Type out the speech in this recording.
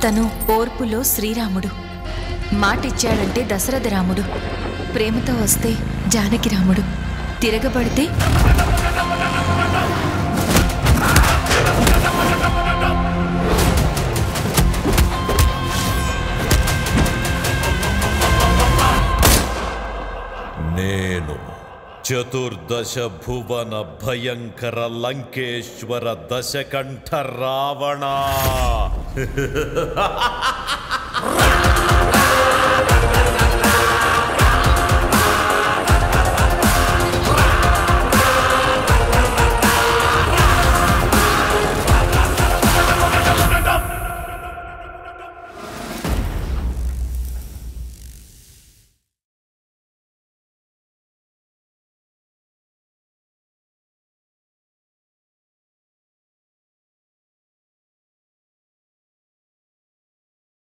తను ఓర్పులో శ్రీరాముడు, మాటిచ్చాడంటే దశరథ రాముడు, ప్రేమతో వస్తే జానకి రాముడు, తిరగబడితే నేను చతుర్దశ భువన భయంకర లంకేశ్వర దశకంఠ రావణ.